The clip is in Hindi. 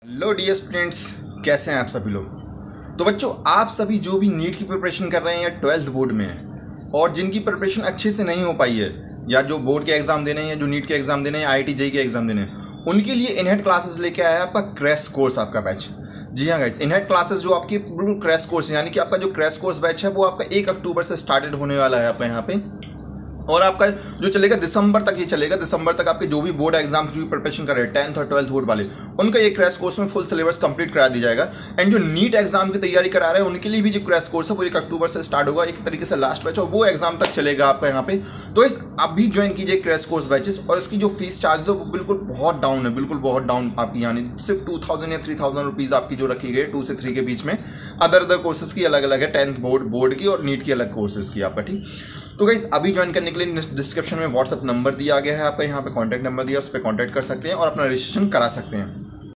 हेलो डियर स्टूडेंट्स, कैसे हैं आप सभी लोग। तो बच्चों, आप सभी जो भी नीट की प्रिपरेशन कर रहे हैं या 12th बोर्ड में हैं और जिनकी प्रिपरेशन अच्छे से नहीं हो पाई है या जो बोर्ड के एग्ज़ाम देने हैं या जो नीट के एग्ज़ाम देने हैं, IIT JEE के एग्ज़ाम देने हैं, उनके लिए इनहेड क्लासेस लेके आया है आपका क्रैश कोर्स, आपका बैच। जी हाँ गाइस, इनहेड क्लासेस जो आपकी बिल्कुल क्रैश कोर्स है, यानी कि आपका जो क्रैश कोर्स बैच है वो आपका 1 अक्टूबर से स्टार्टेड होने वाला है आपका यहाँ पे, और आपका जो चलेगा दिसंबर तक ही चलेगा। दिसंबर तक आपके जो भी बोर्ड एग्जाम्स जो भी प्रिपरेशन कर रहे हैं 10th और 12th बोर्ड वाले, उनका ये क्रैश कोर्स में फुल सिलेबस कंप्लीट करा दिया जाएगा। एंड जो नीट एग्जाम की तैयारी करा रहे हैं उनके लिए भी जो क्रैश कोर्स है वो 1 अक्टूबर से स्टार्ट होगा, एक तरीके से लास्ट बैच, और वो एग्जाम तक चलेगा आपका यहाँ पे। तो इस आप भी ज्वाइन कीजिए क्रैश कोर्स बैचेस, और इसकी जो फीस चार्ज है वो बिल्कुल बहुत डाउन है, बिल्कुल बहुत डाउन आपकी, यानी सिर्फ 2000 या 3000 रुपीज़ आपकी जो रखी गई 2 से 3 के बीच में। अदर कोर्सेज की अलग अलग है, 10th बोर्ड की और नीट की अलग कोर्सेज की आपका, ठीक। तो गाइस, अभी ज्वाइन करने के लिए डिस्क्रिप्शन में व्हाट्सएप नंबर दिया गया है आपका, यहाँ पे कॉन्टैक्ट नंबर दिया, उस पर कॉन्टैक्ट कर सकते हैं और अपना रजिस्ट्रेशन करा सकते हैं।